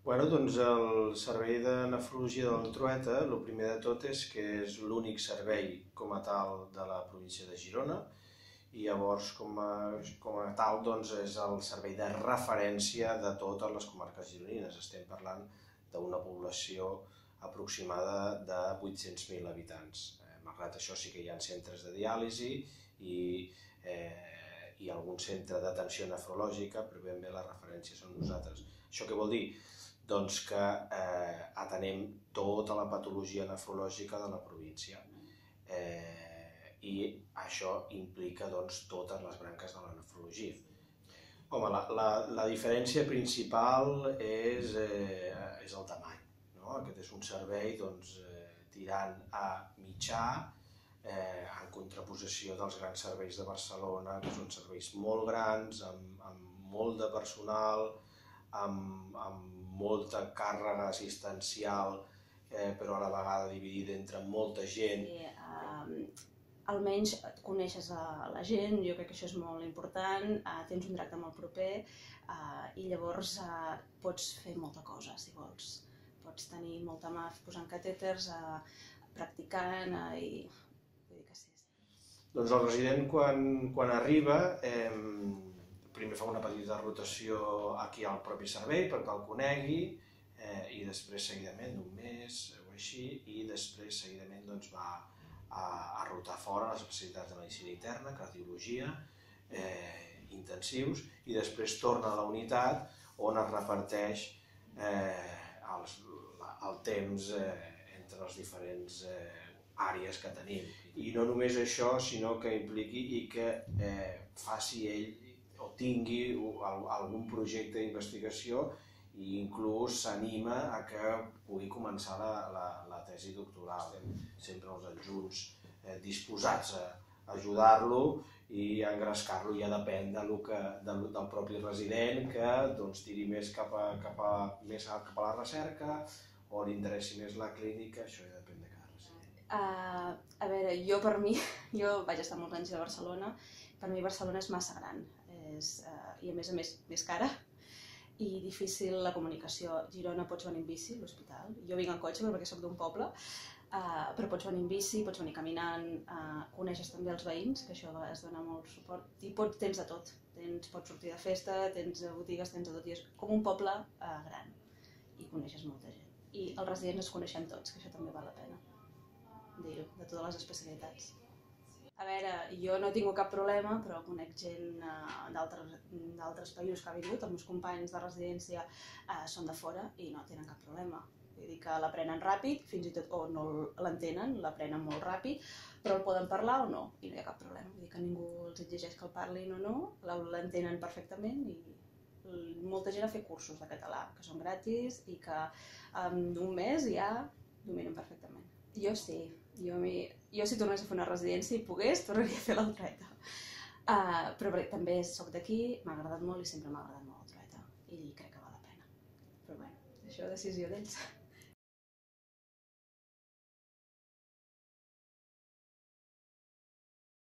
Doncs el servei de nefrologia de la Trueta, el primer de tot és que és l'únic servei com a tal de la província de Girona i llavors com a tal doncs, és el servei de referència de totes les comarques gironines. Estem parlant d'una població aproximada de 800.000 habitants. Malgrat això sí que hi ha centres de diàlisi i algun centre d'atenció nefrològica, però ben bé la referència són nosaltres. Això què vol dir? Doncs que atenem tota la patologia nefrològica de la província i això implica totes les branques de la nefrologia. Home, la diferència principal és el tamany. Aquest és un servei tirant a mitjà, en contraposició dels grans serveis de Barcelona, que són serveis molt grans, amb molt de personal, amb molta càrrega assistencial, però a la vegada dividida entre molta gent. Almenys coneixes la gent, jo crec que això és molt important, tens un tracte molt proper i llavors pots fer molta cosa, si vols. Pots tenir molta mà posant catèters, practicant i vull dir que sí. Doncs el resident quan arriba primer fa una petita rotació aquí al propi servei perquè el conegui i després seguidament d'un mes o així i després seguidament va a rotar fora les especialitats de medicina interna, cardiologia, intensius i després torna a la unitat on es reparteix el temps entre les diferents àrees que tenim. I no només això, sinó que impliqui i que faci ell o tingui algun projecte d'investigació i inclús s'anima a que pugui començar la tesi doctoral. Sempre els adjunts disposats a ajudar-lo i a engrescar-lo, ja depèn del propi resident que tiri més cap a la recerca o li interessi més la clínica, això ja depèn de cada resident. A veure, jo vaig estar molts anys a Barcelona, per mi Barcelona és massa gran i a més més cara i difícil la comunicació. A Girona pots venir en bici, a l'hospital, jo vinc en cotxe perquè soc d'un poble, però pots venir en bici, pots venir caminant, coneixes també els veïns, que això es dona molt suport, i tens de tot, pots sortir de festa, tens botigues, tens de tot, i és com un poble gran i coneixes molta gent. I els residents es coneixem tots, que això també val la pena dir-ho, de totes les especialitats. A veure, jo no he tingut cap problema, però conec gent d'altres països que ha vingut, els meus companys de residència són de fora i no tenen cap problema. Vull dir que l'aprenen ràpid, fins i tot, o no l'entenen, l'aprenen molt ràpid, però el poden parlar o no, i no hi ha cap problema. Vull dir que ningú els exigeix que el parlin o no, l'entenen perfectament i molta gent ha fet cursos de català, que són gratis i que en un mes ja dominen perfectament. Jo sí. Jo si tornés a fer una residència i pogués, tornaria a fer la Trueta. Però també soc d'aquí, m'ha agradat molt i sempre m'ha agradat molt la Trueta i crec que val la pena. Però bé, això és decisió d'ells.